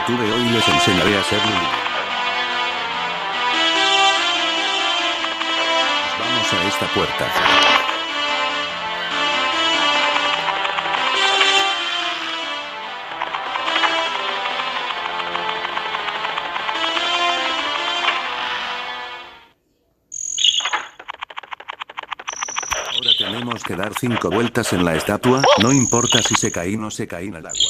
YouTube hoy les enseñaré a hacer Lulibee. Vamos a esta puerta. Ahora tenemos que dar 5 vueltas en la estatua, no importa si se cae o no se cae en el agua.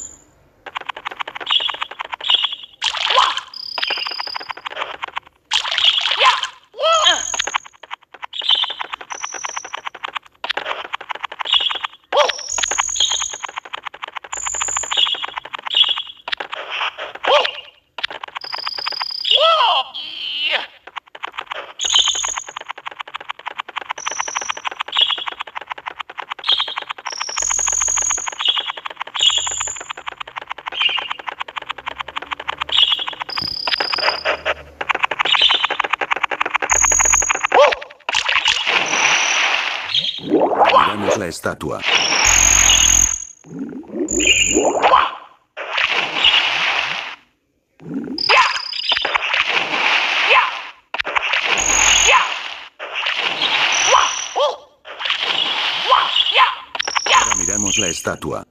Miramos la estatua. Ahora miramos la estatua.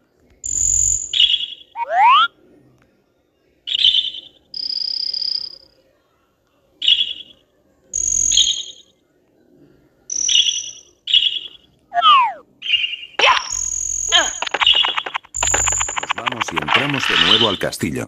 Vamos y entramos de nuevo al castillo.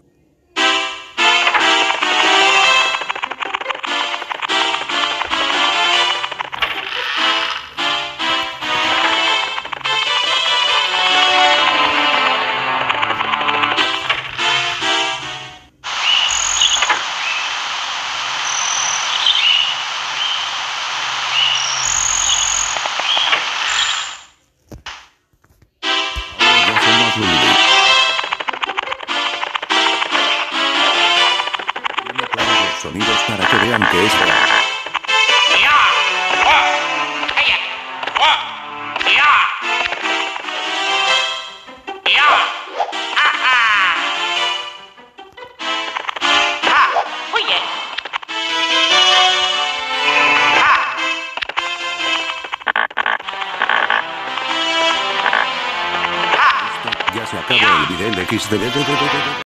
Ahora ya somos Lulibee. Sonidos para que vean que es real. Ya se acabó el video XD.